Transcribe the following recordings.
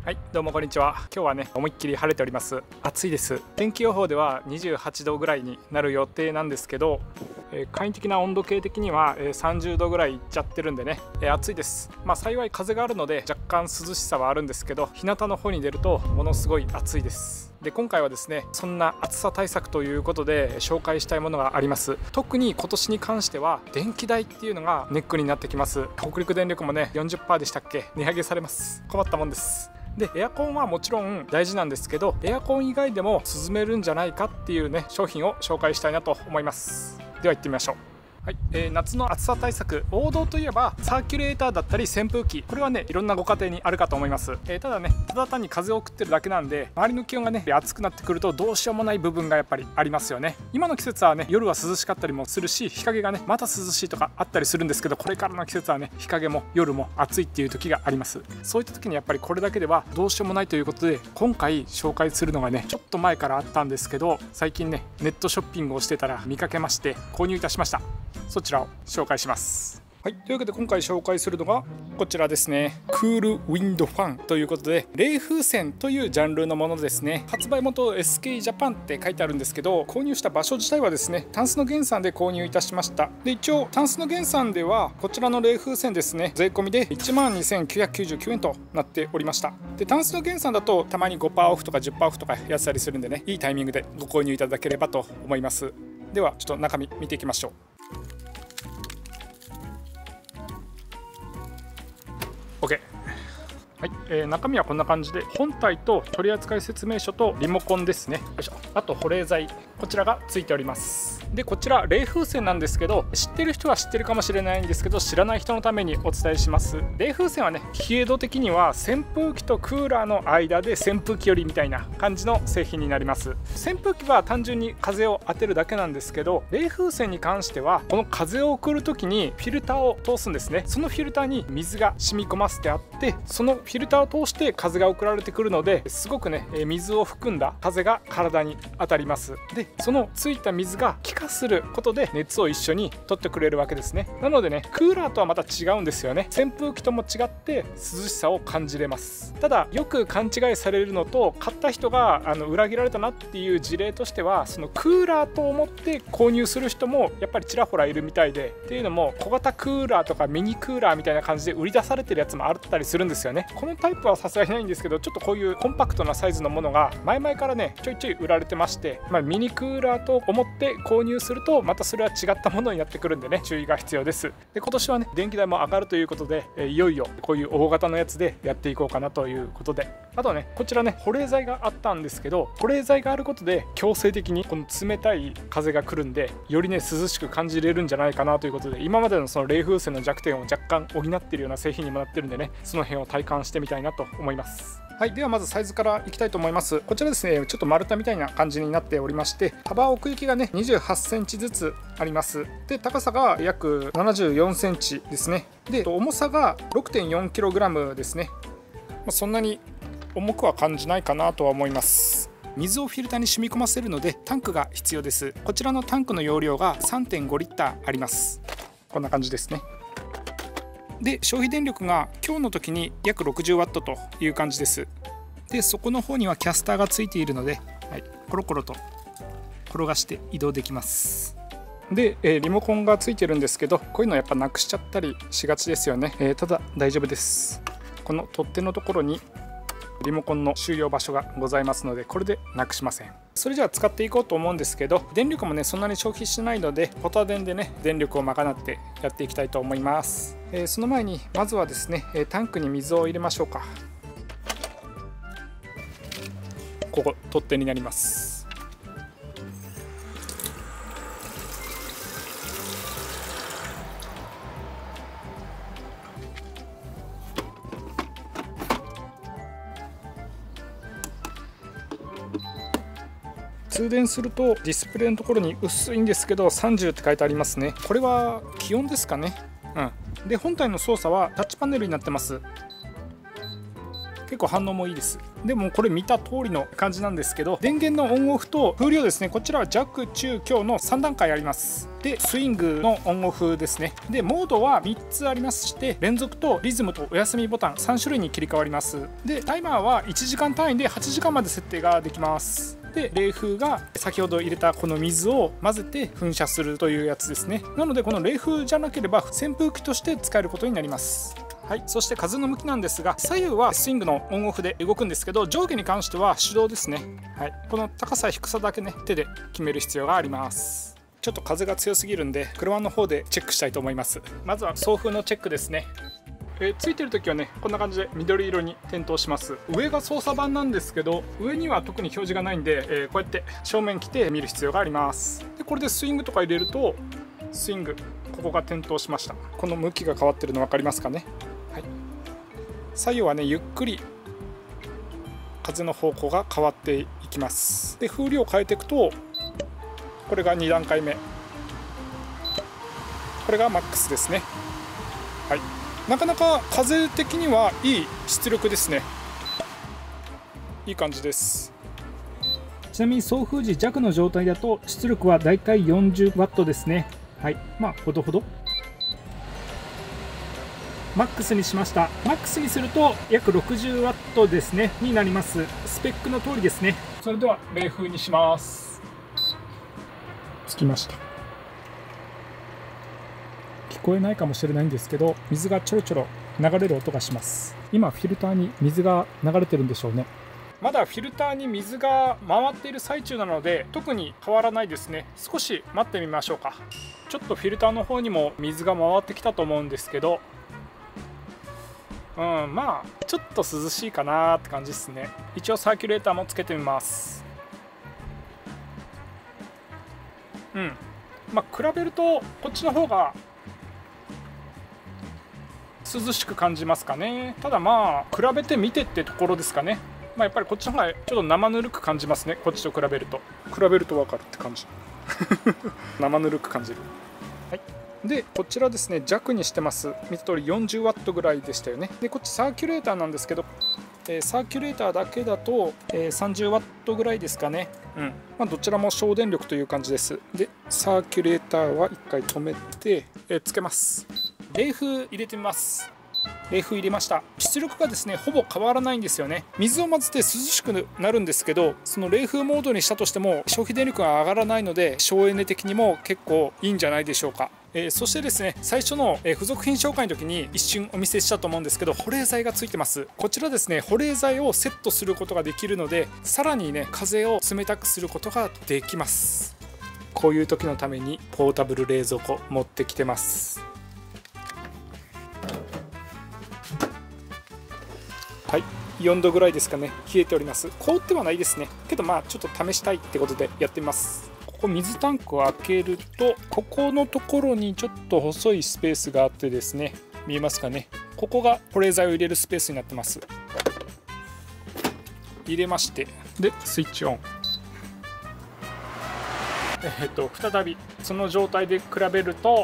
はい、どうもこんにちは。今日はね、思いっきり晴れております。暑いです。天気予報では28度ぐらいになる予定なんですけど、簡易的な温度計的には30度ぐらいいっちゃってるんでね、暑いです。幸い風があるので若干涼しさはあるんですけど、日向の方に出るとものすごい暑いです。で、今回はですね、そんな暑さ対策ということで紹介したいものがあります。特に今年に関しては電気代っていうのがネックになってきます。北陸電力もね 40% でしたっけ、値上げされます。困ったもんです。で、エアコンはもちろん大事なんですけど、エアコン以外でも進めるんじゃないかっていうね、商品を紹介したいなと思います。では行ってみましょう。はい、夏の暑さ対策、王道といえばサーキュレーターだったり扇風機、これはねいろんなご家庭にあるかと思います。ただね、ただ単に風を送ってるだけなんで、周りの気温がね暑くなってくるとどうしようもない部分がやっぱりありますよね。今の季節はね、夜は涼しかったりもするし、日陰がねまた涼しいとかあったりするんですけど、これからの季節はね、日陰も夜も暑いっていう時があります。そういった時にやっぱりこれだけではどうしようもないということで、今回紹介するのがね、ちょっと前からあったんですけど、最近ねネットショッピングをしてたら見かけまして購入いたしました。そちらを紹介します。はい、というわけで今回紹介するのがこちらですね。クールウィンドファンということで、冷風扇というジャンルのものですね。発売元 SK ジャパンって書いてあるんですけど、購入した場所自体はですね、タンスの原産で購入いたしました。で、一応タンスの原産ではこちらの冷風扇ですね、税込みで 12,999 円となっておりました。で、タンスの原産だとたまに 5% オフとか 10% オフとかやってたりするんでね、いいタイミングでご購入いただければと思います。ではちょっと中身見ていきましょう。OK。はい、中身はこんな感じで、本体と取扱説明書とリモコンですね。よいしょ。あと保冷剤、こちらがついております。で、こちら冷風扇なんですけど、知ってる人は知ってるかもしれないんですけど、知らない人のためにお伝えします。冷風扇はね、冷え度的には扇風機とクーラーの間で扇風機よりみたいな感じの製品になります。扇風機は単純に風を当てるだけなんですけど、冷風扇に関してはこの風を送る時にフィルターを通すんですね。そのフィルターに水が染み込ませてあって、そのフィルターを通して風が送られてくるので、すごくね水を含んだ風が体に当たります。で、そのついた水が気化することで熱を一緒に取ってくれるわけですね。なのでね、クーラーとはまた違うんですよね。扇風機とも違って涼しさを感じれます。ただ、よく勘違いされるのと、買った人が裏切られたなっていう事例としては、そのクーラーと思って購入する人もやっぱりちらほらいるみたいで、っていうのも小型クーラーとかミニクーラーみたいな感じで売り出されてるやつもあったりするんですよね。このタイプはさすがにないんですけど、ちょっとこういうコンパクトなサイズのものが前々からねちょいちょい売られてまして、ミニクーラーと思って購入するとまたそれは違ったものになってくるんでね、注意が必要です。で、今年はね電気代も上がるということで、いよいよこういう大型のやつでやっていこうかなということで、あとね、こちらね保冷剤があったんですけど、保冷剤があることで強制的にこの冷たい風が来るんで、よりね涼しく感じれるんじゃないかなということで、今までのその冷風扇の弱点を若干補っているような製品にもなってるんでね、その辺を体感してみたいなと思います。はい、ではまずサイズからいきたいと思います。こちらですね、ちょっと丸太みたいな感じになっておりまして、幅奥行きがね28センチずつあります。で、高さが約74センチですね。で、重さが 6.4 キログラムですね。そんなに重くは感じないかなとは思います。水をフィルターに染み込ませるのでタンクが必要です。こちらのタンクの容量が 3.5 リッターあります。こんな感じですね。で、消費電力が今日の時に約60ワットという感じです。で、そこの方にはキャスターがついているので、はい、コロコロと転がして移動できます。で、リモコンがついてるんですけど、こういうのやっぱなくしちゃったりしがちですよね。ただ大丈夫です。この取っ手のところにリモコンの収容場所がございますので、これでなくしません。それじゃあ使っていこうと思うんですけど、電力もねそんなに消費しないので、ポタ電でね電力を賄ってやっていきたいと思います。その前にまずはですね、タンクに水を入れましょうか。ここ取っ手になります。通電するとディスプレイのところに薄いんですけど30って書いてありますね。これは気温ですかね。で、本体の操作はタッチパネルになってます。結構反応もいいです。でもこれ見た通りの感じなんですけど、電源のオンオフと風量ですね、こちらは弱中強の3段階あります。でスイングのオンオフですね。でモードは3つありまして、連続とリズムとお休みボタン3種類に切り替わります。でタイマーは1時間単位で8時間まで設定ができます。で冷風が先ほど入れたこの水を混ぜて噴射するというやつですね。なのでこの冷風じゃなければ扇風機として使えることになります。はい、そして風の向きなんですが、左右はスイングのオンオフで動くんですけど、上下に関しては手動ですね。はい、この高さ低さだけね、手で決める必要があります。ちょっと風が強すぎるんで車の方でチェックしたいと思います。まずは送風のチェックですね。ついてる時はね、こんな感じで緑色に点灯します。上が操作盤なんですけど、上には特に表示がないんで、こうやって正面来て見る必要があります。でこれでスイングとか入れると、スイングここが点灯しました。この向きが変わってるの分かりますかね。はい、左右はねゆっくり風の方向が変わっていきます。で風量を変えていくと、これが2段階目、これがマックスですね。はい、なかなか風的にはいい出力ですね。いい感じです。ちなみに送風時弱の状態だと出力はだいたい 40W ですね。はい、まあほどほど。マックスにしました。マックスにすると約 60W ですねになります。スペックの通りですね。それでは冷風にします。つきました。聞こえないかもしれないんですけど、水がちょろちょろ流れる音がします。今フィルターに水が流れてるんでしょうね。まだフィルターに水が回っている最中なので特に変わらないですね。少し待ってみましょうか。ちょっとフィルターの方にも水が回ってきたと思うんですけど、まあちょっと涼しいかなって感じですね。一応サーキュレーターもつけてみます。まあ比べるとこっちの方が涼しく感じますかね。ただまあ比べてみてってところですかね。やっぱりこっちの方がちょっと生ぬるく感じますね。こっちと比べると分かるって感じ生ぬるく感じる。はい、でこちらですね弱にしてます。見た通り 40W ぐらいでしたよね。でこっちサーキュレーターなんですけど、サーキュレーターだけだと、30W ぐらいですかね。どちらも省電力という感じです。でサーキュレーターは1回止めて、つけます。冷風入れてみます。冷風入れました。出力がですねほぼ変わらないんですよね。水を混ぜて涼しくなるんですけど、その冷風モードにしたとしても消費電力が上がらないので、省エネ的にも結構いいんじゃないでしょうか。そしてですね最初の付属品紹介の時に一瞬お見せしたと思うんですけど、保冷剤がついてます。こちらですね保冷剤をセットすることができるので、さらにね風を冷たくすることができます。こういう時のためにポータブル冷蔵庫持ってきてます。はい、4度ぐらいですかね。冷えております。凍ってはないですね。けどちょっと試したいってことでやってみます。ここ水タンクを開けると、ここのところにちょっと細いスペースがあってですね、見えますかね。ここが保冷剤を入れるスペースになってます。入れまして、でスイッチオン。再びその状態で比べると、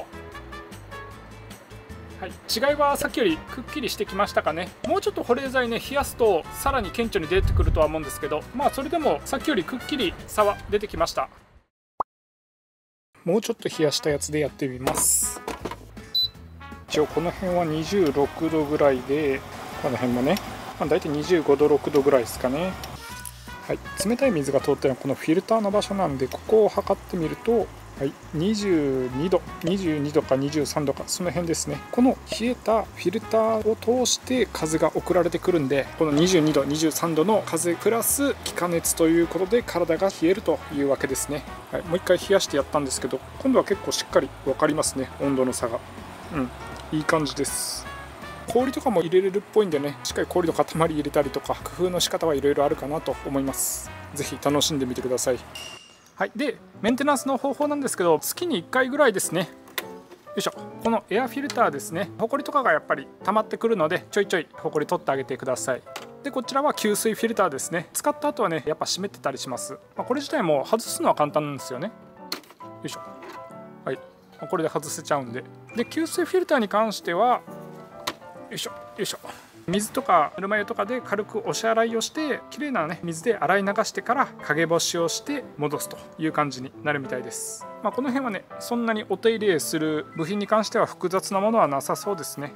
はい、違いはさっきよりくっきりしてきましたかね。もうちょっと保冷剤ね冷やすとさらに顕著に出てくるとは思うんですけど、それでもさっきよりくっきり差は出てきました。もうちょっと冷やしたやつでやってみます。一応この辺は26度ぐらいで、この辺もね、だいたい25度6度ぐらいですかね。はい、冷たい水が通ってるのはこのフィルターの場所なんで、ここを測ってみると、はい、22度か23度かその辺ですね。この冷えたフィルターを通して風が送られてくるんで、この22度23度の風プラス気化熱ということで体が冷えるというわけですね。はい、もう一回冷やしてやったんですけど、今度は結構しっかり分かりますね、温度の差が。いい感じです。氷とかも入れれるっぽいんでね、しっかり氷の塊入れたりとか工夫の仕方はいろいろあるかなと思います。ぜひ楽しんでみてください。はい、でメンテナンスの方法なんですけど、月に1回ぐらいですね。よいしょ、このエアフィルターですね、ホコリとかがやっぱり溜まってくるので、ちょいちょいホコリ取ってあげてください。でこちらは吸水フィルターですね。使った後はねやっぱ湿ってたりします。これ自体も外すのは簡単なんですよね。よいしょ、はい、これで外せちゃうんで。で吸水フィルターに関してはよいしょよいしょ、 水とかぬるま湯とかで軽くおし洗いをして綺麗なね水で洗い流してから陰干しをして戻すという感じになるみたいです。この辺はねそんなにお手入れする部品に関しては複雑なものはなさそうですね。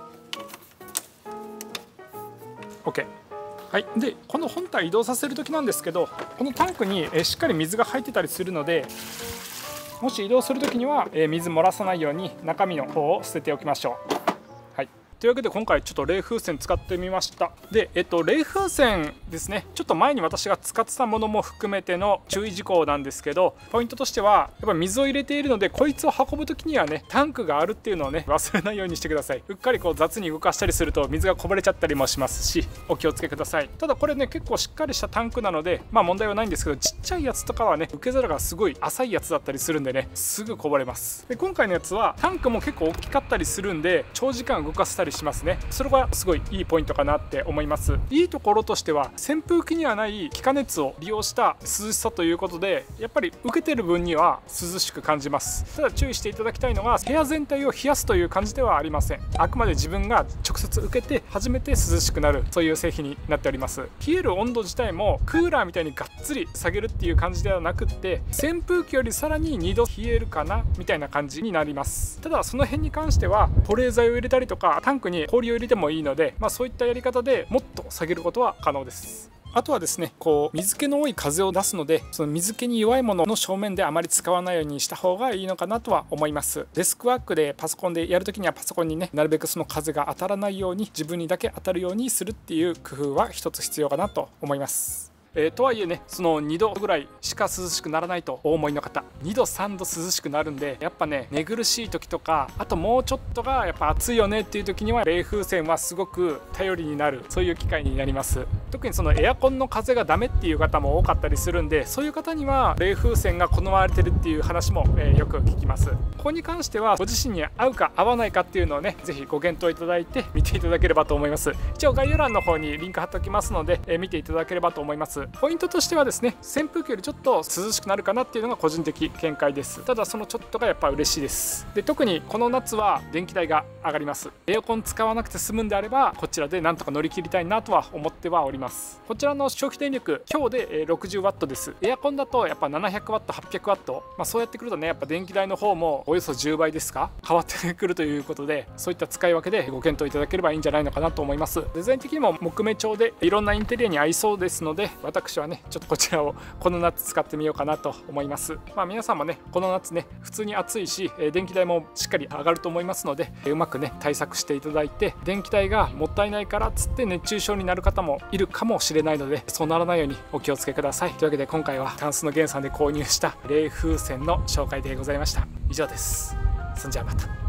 OK。はい、でこの本体移動させる時なんですけど、このタンクにしっかり水が入ってたりするので、もし移動する時には水漏らさないように中身の方を捨てておきましょう。というわけで今回ちょっと冷風船使ってみました。で、冷風船ですね、ちょっと前に私が使ってたものも含めての注意事項なんですけど、ポイントとしてはやっぱり水を入れているので、こいつを運ぶ時にはねタンクがあるっていうのをね忘れないようにしてください。うっかりこう雑に動かしたりすると水がこぼれちゃったりもしますし、お気をつけください。ただこれね結構しっかりしたタンクなので問題はないんですけど、ちっちゃいやつとかはね受け皿がすごい浅いやつだったりするんでね、すぐこぼれます。で今回のやつはタンクも結構大きかったりするんで、長時間動かせたりしますね。それがすごいいいポイントかなって思います。いいところとしては扇風機にはない気化熱を利用した涼しさということで、やっぱり受けてる分には涼しく感じます。ただ注意していただきたいのが、部屋全体を冷やすという感じではありません。あくまで自分が直接受けて初めて涼しくなる、そういう製品になっております。冷える温度自体もクーラーみたいにがっつり下げるっていう感じではなくって、扇風機よりさらに2度冷えるかなみたいな感じになります。ただその辺に関しては保冷剤を入れたりとかタンクに氷を入れてもいいので、そういったやり方でもっと下げることは可能です。あとはですね、こう水気の多い風を出すので、その水気に弱いものの正面であまり使わないようにした方がいいのかなとは思います。デスクワークでパソコンでやるときにはパソコンにねなるべくその風が当たらないように、自分にだけ当たるようにするっていう工夫は一つ必要かなと思います。とはいえね、その2度ぐらいしか涼しくならないとお思いの方、2度3度涼しくなるんで、やっぱね寝苦しい時とか、あともうちょっとがやっぱ暑いよねっていう時には冷風扇はすごく頼りになる、そういう機会になります。特にそのエアコンの風がダメっていう方も多かったりするんで、そういう方には冷風扇が好まれてるっていう話もよく聞きます。ここに関してはご自身に合うか合わないかっていうのをね、ぜひご検討いただいて見ていただければと思います。一応概要欄の方にリンク貼っておきますので、見ていただければと思います。ポイントとしてはですね、扇風機よりちょっと涼しくなるかなっていうのが個人的見解です。ただそのちょっとがやっぱ嬉しいです。で、特にこの夏は電気代が上がります。エアコン使わなくて済むんであれば、こちらでなんとか乗り切りたいなとは思ってはおります。こちらの消費電力今日で 60W です。エアコンだとやっぱ 700W、800W、そうやってくるとね、やっぱ電気代の方もおよそ10倍ですか変わってくるということで、そういった使い分けでご検討いただければいいんじゃないのかなと思います。デザイン的にも木目調でいろんなインテリアに合いそうですので、私はねちょっとこちらをこの夏使ってみようかなと思います。皆さんもねこの夏ね普通に暑いし、電気代もしっかり上がると思いますので、うまくね対策していただいて、電気代がもったいないからっつって熱中症になる方もいるかもしれないので、そうならないようにお気をつけください。というわけで今回はタンスの源さんで購入した冷風扇の紹介でございました。以上です。そんじゃあまた。